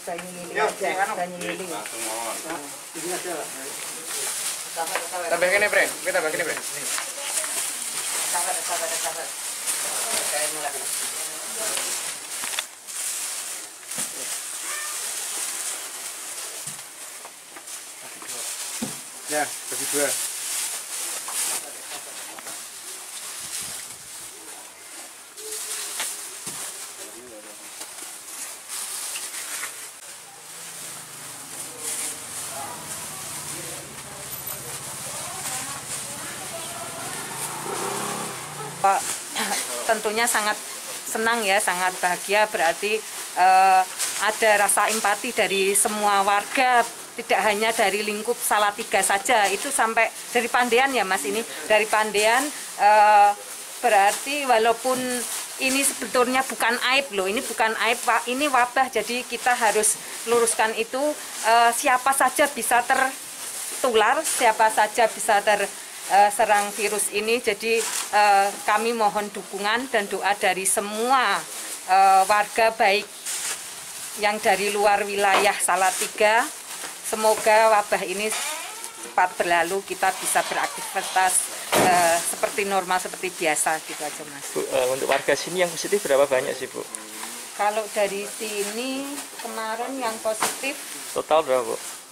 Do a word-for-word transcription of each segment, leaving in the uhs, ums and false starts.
banyu lili aja, banyu lili. Ini aja. Tambah kene, Bre. Kita tambah kene, Bre. Sabar, sabar, sabar. Kayak mulai. Ya, bagi dua. Pak, tentunya sangat senang ya, sangat bahagia, berarti eh, ada rasa empati dari semua warga, tidak hanya dari lingkup Salatiga saja, itu sampai dari Pandean ya Mas ini, dari Pandean eh, berarti walaupun ini sebetulnya bukan aib loh, ini bukan aib Pak, ini wabah, jadi kita harus luruskan itu, eh, siapa saja bisa tertular, siapa saja bisa ter Uh, serang virus ini, jadi uh, kami mohon dukungan dan doa dari semua uh, warga, baik yang dari luar wilayah Salatiga. Semoga wabah ini cepat berlalu, kita bisa beraktivitas uh, seperti normal, seperti biasa gitu aja Mas. Bu, uh, untuk warga sini yang positif berapa banyak sih Bu? Kalau dari sini kemarin yang positif total berapa Bu?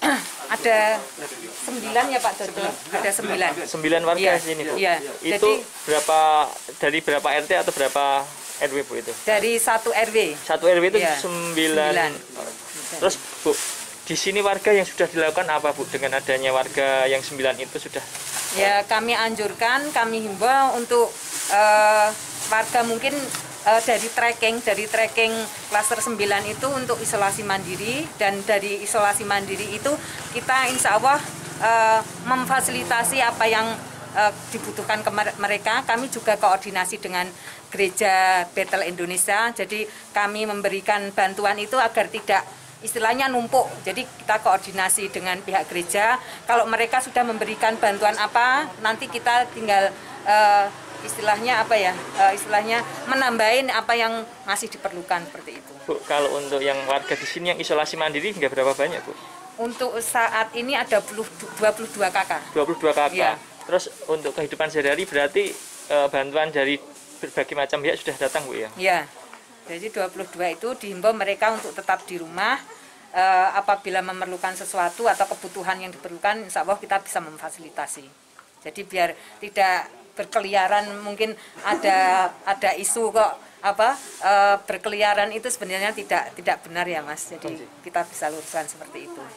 Ada sembilan ya Pak Dodo, ada sembilan. Sembilan warga ya, sini Bu? Iya. Itu Jadi, berapa, dari berapa R T atau berapa R W Bu itu? dari satu R W. Satu R W itu ya, sembilan. sembilan. Terus Bu, di sini warga yang sudah dilakukan apa Bu dengan adanya warga yang sembilan itu sudah? Ya kami anjurkan, kami himbau untuk uh, warga mungkin uh, dari tracking, dari tracking klaster sembilan itu untuk isolasi mandiri, dan dari isolasi mandiri itu kita insya Allah uh, memfasilitasi apa yang uh, dibutuhkan ke mereka. Kami juga koordinasi dengan Gereja Bethel Indonesia, jadi kami memberikan bantuan itu agar tidak istilahnya numpuk, jadi kita koordinasi dengan pihak gereja. Kalau mereka sudah memberikan bantuan apa, nanti kita tinggal uh, istilahnya apa ya, uh, istilahnya menambahin apa yang masih diperlukan seperti itu. Bu, kalau untuk yang warga di sini yang isolasi mandiri hingga berapa banyak Bu? Untuk saat ini ada dua puluh dua kakak. dua puluh dua kakak. Ya. Terus untuk kehidupan sehari-hari berarti uh, bantuan dari berbagai macam pihak sudah datang Bu ya? Ya. Jadi dua puluh dua itu dihimbau mereka untuk tetap di rumah, eh, apabila memerlukan sesuatu atau kebutuhan yang diperlukan, insya Allah kita bisa memfasilitasi. Jadi biar tidak berkeliaran, mungkin ada ada isu kok apa eh, berkeliaran itu sebenarnya tidak tidak benar ya Mas. Jadi kita bisa luruskan seperti itu.